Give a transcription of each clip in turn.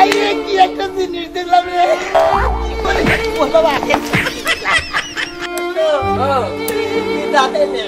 আইরে কি একটা জিনিস দিলাম রে বলো ভাই দাদা নে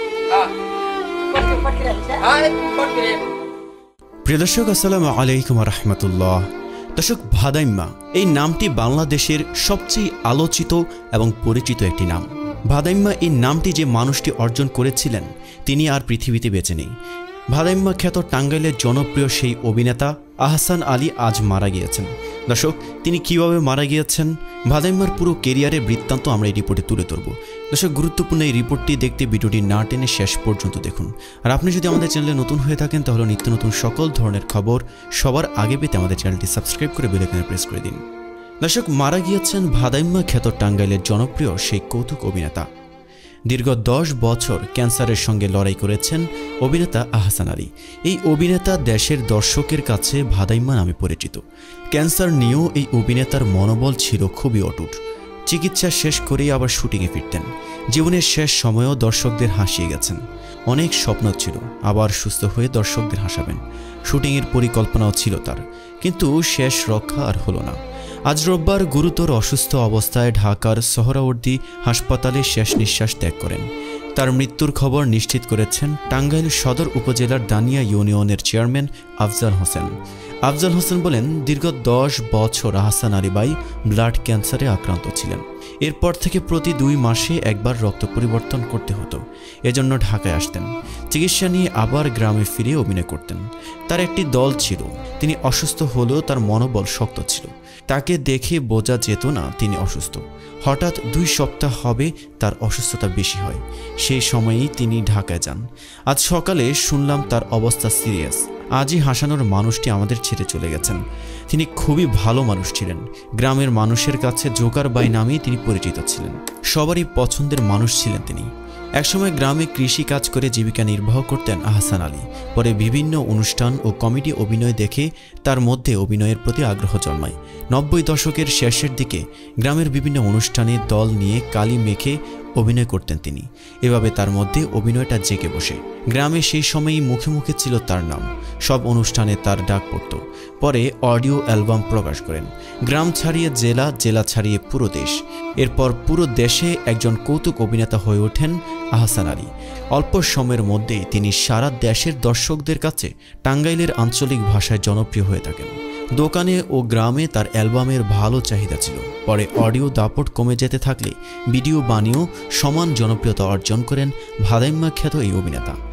প্রিয় দর্শক, আসসালামু আলাইকুম ওয়া রাহমাতুল্লাহ। দর্শক, ভাদাইম্মা এই নামটি বাংলাদেশের সবচেয়ে আলোচিত এবং পরিচিত একটি নাম। ভাদাইম্মা এই নামটি যে মানুষটি অর্জন করেছিলেন তিনি আর পৃথিবীতে বেঁচে নেই। ভাদাইম্মা খ্যাত টাঙ্গাইলের জনপ্রিয় সেই অভিনেতা আহসান আলী আজ মারা গিয়েছেন। দর্শক, তিনি কিভাবে মারা গিয়েছেন, ভাদাইম্মার পুরো কেরিয়ারের বৃত্তান্ত আমরা এই রিপোর্টে তুলে ধরব। দর্শক, গুরুত্বপূর্ণ এই রিপোর্টটি দেখতে ভিডিওটি না টেনে শেষ পর্যন্ত দেখুন। আর আপনি যদি আমাদের চ্যানেলে নতুন হয়ে থাকেন তাহলে নিত্য নতুন সকল ধরনের খবর সবার আগে পেতে আমাদের চ্যানেলটি সাবস্ক্রাইব করে বেল আইকনে প্রেস করে দিন। দর্শক, মারা গিয়েছেন ভাদাইম্মা খ্যাত টাঙ্গাইলের জনপ্রিয় সেই কৌতুক অভিনেতা। দীর্ঘ 10 বছর ক্যান্সারের সঙ্গে লড়াই করেছেন অভিনেতা আহসান আলী। এই অভিনেতা দেশের দর্শকের কাছে ভাদাইম্মা নামে পরিচিত। ক্যান্সার নিয়েও এই অভিনেতার মনোবল ছিল খুবই অটুট। চিকিৎসা শেষ করেই আবার শুটিংয়ে ফিরতেন। জীবনের শেষ সময়েও দর্শকদের হাসিয়ে গেছেন। অনেক স্বপ্ন ছিল আবার সুস্থ হয়ে দর্শকদের হাসাবেন। শুটিংয়ের পরিকল্পনাও ছিল তার, কিন্তু শেষ রক্ষা আর হলো না। আজ রোববার গুরুতর অসুস্থ অবস্থায় ঢাকার সোহরাওয়ার্দী হাসপাতালে শেষ নিঃশ্বাস ত্যাগ করেন। তার মৃত্যুর খবর নিশ্চিত করেছেন টাঙ্গাইল সদর উপজেলার দানিয়া ইউনিয়নের চেয়ারম্যান আফজাল হোসেন। আফজাল হোসেন বলেন, দীর্ঘ 10 বছর আহসান আলী ভাই ব্লাড ক্যান্সারে আক্রান্ত ছিলেন। এরপর থেকে প্রতি 2 মাসে একবার রক্ত পরিবর্তন করতে হতো। এজন্য ঢাকায় আসতেন। চিকিৎসা নিয়ে আবার গ্রামে ফিরে অভিনয় করতেন। তার একটি দল ছিল। তিনি অসুস্থ হলেও তার মনোবল শক্ত ছিল। তাকে দেখে বোঝা যেত না তিনি অসুস্থ। হঠাৎ 2 সপ্তাহ হবে তার অসুস্থতা বেশি হয়। সেই সময়েই তিনি ঢাকায় যান। আজ সকালে শুনলাম তার অবস্থা সিরিয়াস। আজই হাসানোর মানুষটি আমাদের ছেড়ে চলে গেছেন। তিনি খুবই ভালো মানুষ ছিলেন। গ্রামের মানুষের কাছে জোকার বাই নামেই তিনি পরিচিত ছিলেন। সবারই পছন্দের মানুষ ছিলেন তিনি। একসময় গ্রামে কৃষি কাজ করে জীবিকা নির্বাহ করতেন আহসান আলী। পরে বিভিন্ন অনুষ্ঠান ও কমেডি অভিনয় দেখে তার মধ্যে অভিনয়ের প্রতি আগ্রহ জন্মায়। 90 দশকের শেষের দিকে গ্রামের বিভিন্ন অনুষ্ঠানে দল নিয়ে কালি মেখে অভিনয় করতেন তিনি। এভাবে তার মধ্যে অভিনয়টা জেগে বসে। গ্রামে সেই সময়ই মুখে মুখে ছিল তার নাম। সব অনুষ্ঠানে তার ডাক পড়ত। পরে অডিও অ্যালবাম প্রকাশ করেন। গ্রাম ছাড়িয়ে জেলা, জেলা ছাড়িয়ে পুরো দেশ। এরপর পুরো দেশে একজন কৌতুক অভিনেতা হয়ে ওঠেন আহসান আলী। অল্প সময়ের মধ্যেই তিনি সারা দেশের দর্শকদের কাছে টাঙ্গাইলের আঞ্চলিক ভাষায় জনপ্রিয় হয়ে থাকেন। দোকানে ও গ্রামে তার অ্যালবামের ভালো চাহিদা ছিল। পরে অডিও দাপট কমে যেতে থাকলে ভিডিও বানিয়েও সমান জনপ্রিয়তা অর্জন করেন ভাদাইম্মা খ্যাত এই অভিনেতা।